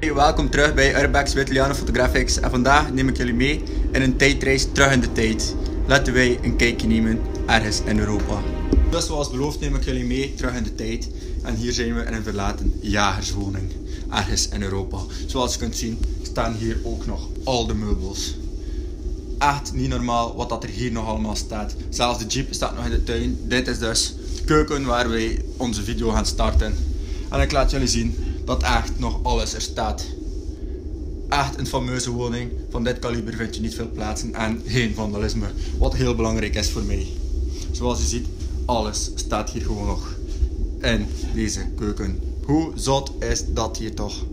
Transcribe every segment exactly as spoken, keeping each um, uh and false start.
Hey, welkom terug bij Urbex Italiano Photographics en vandaag neem ik jullie mee in een tijdreis terug in de tijd. Laten wij een kijkje nemen ergens in Europa. Dus zoals beloofd neem ik jullie mee terug in de tijd en hier zijn we in een verlaten jagerswoning ergens in Europa. Zoals je kunt zien staan hier ook nog al de meubels. Echt niet normaal wat dat er hier nog allemaal staat. Zelfs de jeep staat nog in de tuin. Dit is dus de keuken waar wij onze video gaan starten. En ik laat jullie zien dat echt nog alles er staat. Echt een fameuze woning. Van dit kaliber vind je niet veel plaatsen en geen vandalisme. Wat heel belangrijk is voor mij. Zoals je ziet, alles staat hier gewoon nog in deze keuken. Hoe zot is dat hier toch?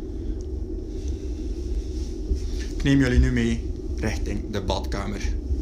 Ik neem jullie nu mee richting de badkamer.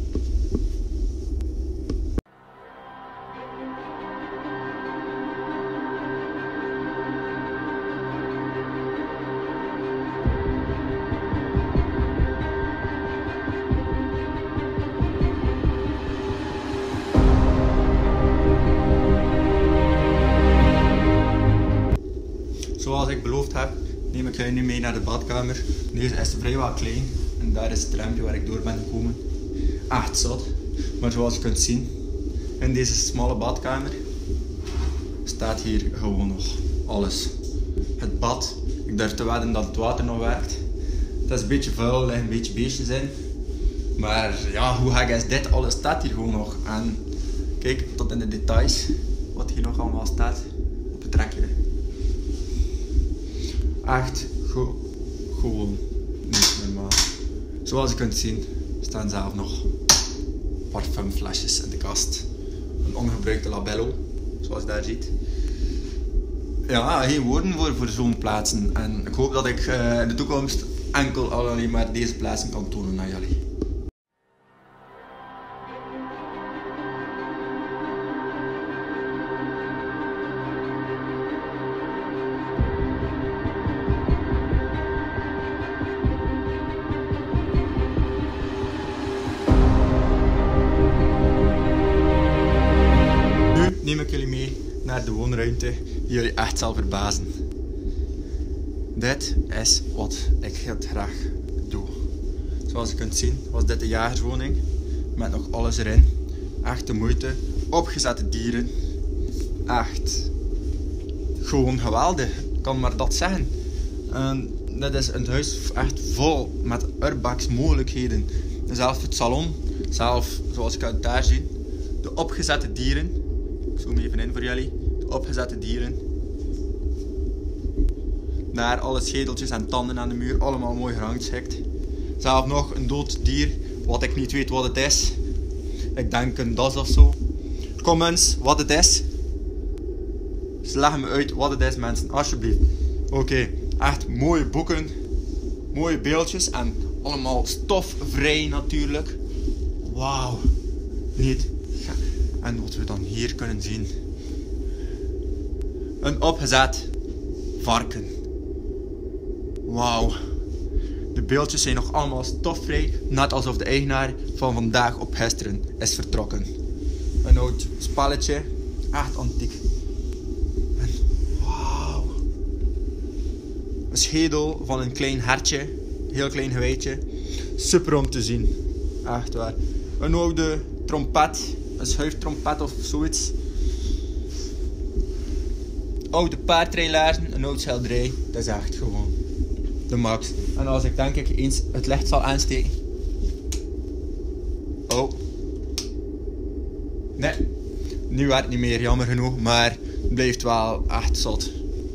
Zoals ik beloofd heb, neem ik jullie nu mee naar de badkamer. Deze is vrijwel klein en daar is het rampje waar ik door ben gekomen. Echt zot. Maar zoals je kunt zien, in deze smalle badkamer staat hier gewoon nog alles. Het bad, ik durf te wedden dat het water nog werkt. Het is een beetje vuil, er liggen een beetje beestjes in. Maar ja, hoe gek is dit? Alles staat hier gewoon nog. En kijk tot in de details wat hier nog allemaal staat op het rekje. Echt go gewoon niet normaal. Zoals je kunt zien staan zelf nog parfumflesjes in de kast. Een ongebruikte labello, zoals je daar ziet. Ja, geen woorden voor, voor zo'n plaatsen. En ik hoop dat ik uh, in de toekomst enkel alleen maar deze plaatsen kan tonen aan jullie. Neem ik jullie mee naar de woonruimte die jullie echt zal verbazen. Dit is wat ik heel graag doe. Zoals je kunt zien was dit de jagerswoning met nog alles erin. Echt de moeite. Opgezette dieren. Echt gewoon geweldig. Ik kan maar dat zeggen. En dit is een huis echt vol met Urbex mogelijkheden. Zelfs het salon, zelf zoals je kunt daar zien. De opgezette dieren. Ik zoom even in voor jullie. De opgezette dieren. Daar alle schedeltjes en tanden aan de muur. Allemaal mooi gerangschikt. Zelf nog een dood dier. Wat ik niet weet wat het is. Ik denk een das of zo. Kom eens, wat het is. Leg me uit wat het is, mensen. Alsjeblieft. Oké, okay. Echt mooie boeken. Mooie beeldjes. En allemaal stofvrij natuurlijk. Wauw. Niet. En wat we dan hier kunnen zien. Een opgezet varken. Wauw. De beeldjes zijn nog allemaal stofvrij. Net alsof de eigenaar van vandaag op gisteren is vertrokken. Een oud spelletje. Echt antiek. En wauw. Een schedel van een klein hertje. Heel klein geweitje. Super om te zien. Echt waar. Een oude trompet. Een schuiftrompet of zoiets. Oude paardrijlaarzen, een oud schilderij. Dat is echt gewoon de max. En als ik denk ik eens het licht zal aansteken. Oh. Nee. Nu werkt het niet meer, jammer genoeg. Maar het blijft wel echt zot.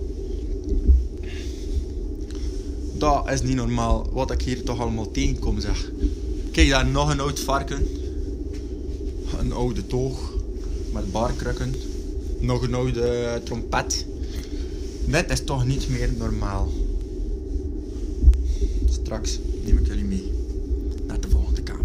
Dat is niet normaal wat ik hier toch allemaal tegenkom, zeg. Kijk daar, nog een oud varken. Een oude toog met barkrukken. Nog een oude trompet. Dit is toch niet meer normaal. Straks neem ik jullie mee naar de volgende kamer.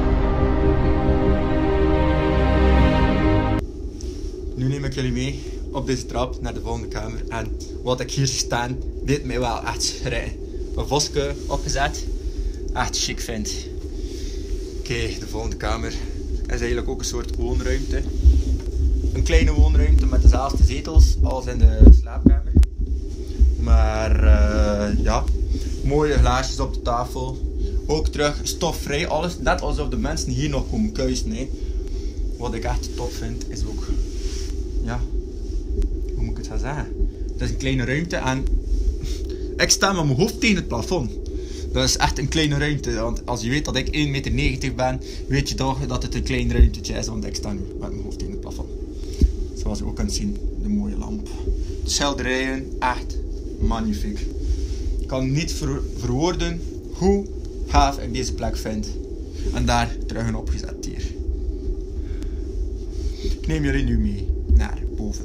Nu neem ik jullie mee op deze trap naar de volgende kamer. En wat ik hier zie staan, deed mij wel echt schrikken. Een vosje opgezet. Echt chic vind. Oké, okay, de volgende kamer is eigenlijk ook een soort woonruimte. Een kleine woonruimte met dezelfde zetels als in de slaapkamer. Maar uh, ja, mooie glaasjes op de tafel. Ook terug stofvrij, alles net alsof de mensen hier nog komen kuisen. Hè. Wat ik echt top vind is ook, ja, hoe moet ik het gaan zeggen? Het is een kleine ruimte en ik sta met mijn hoofd tegen het plafond. Dat is echt een kleine ruimte, want als je weet dat ik één meter negentig ben, weet je toch dat het een klein ruimtetje is, want ik sta nu met mijn hoofd tegen het plafond. Zoals je ook kunt zien, de mooie lamp. De schilderijen, echt magnifiek. Ik kan niet ver verwoorden hoe gaaf ik deze plek vind. En daar terug een opgezet hier. Ik neem jullie nu mee naar boven.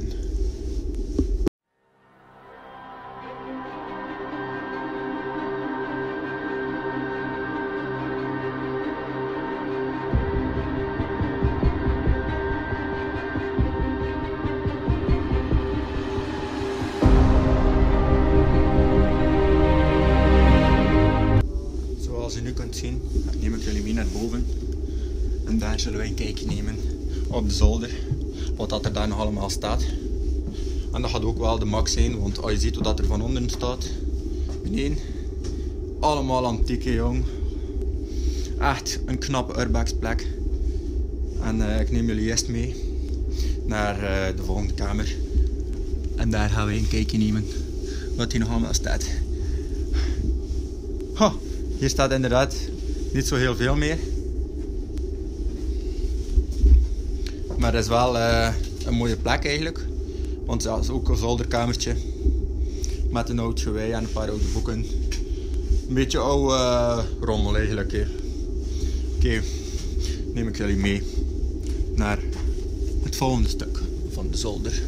Zoals je nu kunt zien, neem ik jullie mee naar boven. En daar zullen wij een kijkje nemen op de zolder. Wat dat er daar nog allemaal staat. En dat gaat ook wel de max zijn, want als je ziet wat er van onderen staat. Beneden. Allemaal antieke, jong. Echt een knappe urbex-plek. En uh, ik neem jullie eerst mee naar uh, de volgende kamer. En daar gaan we een kijkje nemen wat hier nog allemaal staat. Ha, hier staat inderdaad niet zo heel veel meer. Maar het is wel uh, een mooie plek eigenlijk. Want ja, het is ook een zolderkamertje. Met een oud gewei en een paar oude boeken. Een beetje oude uh, rommel eigenlijk. Oké, okay. Neem ik jullie mee naar het volgende stuk van de zolder.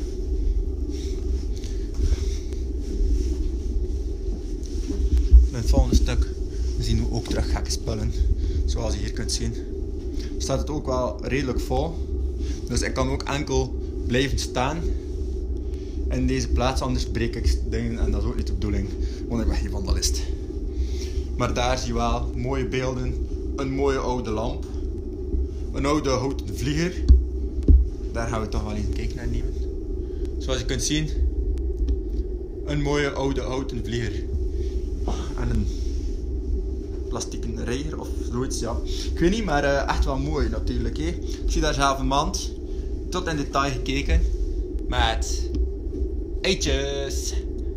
In het volgende stuk zien we ook terug gekke spullen. Zoals je hier kunt zien. Staat het ook wel redelijk vol. Dus ik kan ook enkel blijven staan in deze plaats, anders breek ik dingen en dat is ook niet de bedoeling, want ik ben geen vandalist. Maar daar zie je wel mooie beelden, een mooie oude lamp, een oude houten vlieger. Daar gaan we toch wel eens een kijk naar nemen. Zoals je kunt zien, een mooie oude houten vlieger. En een plastieken reiger of zoiets, ja. Ik weet niet, maar uh, echt wel mooi natuurlijk. Hè. Ik zie daar zelf een mand, tot in detail gekeken, met eitjes.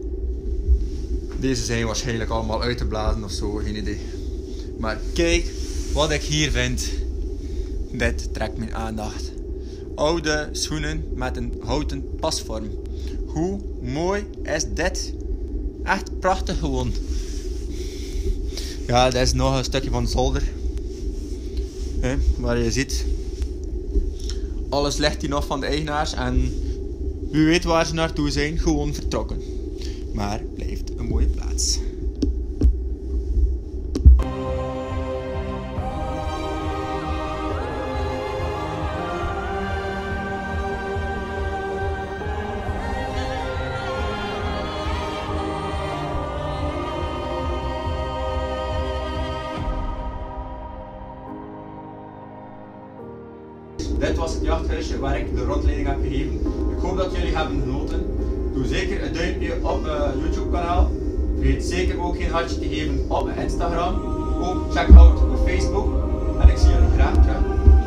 Deze zijn waarschijnlijk allemaal uit te blazen of zo, geen idee. Maar kijk wat ik hier vind. Dit trekt mijn aandacht. Oude schoenen met een houten pasvorm. Hoe mooi is dit? Echt prachtig gewoon. Ja, dit is nog een stukje van de zolder. He, waar je ziet, alles ligt hier nog van de eigenaars en wie weet waar ze naartoe zijn, gewoon vertrokken. Maar blijft een mooie plaats. Dit was het jachthuisje waar ik de rondleiding heb gegeven. Ik hoop dat jullie hebben genoten. Doe zeker een duimpje op mijn YouTube kanaal. Vergeet zeker ook geen hartje te geven op mijn Instagram. Ook check out op Facebook. En ik zie jullie graag terug.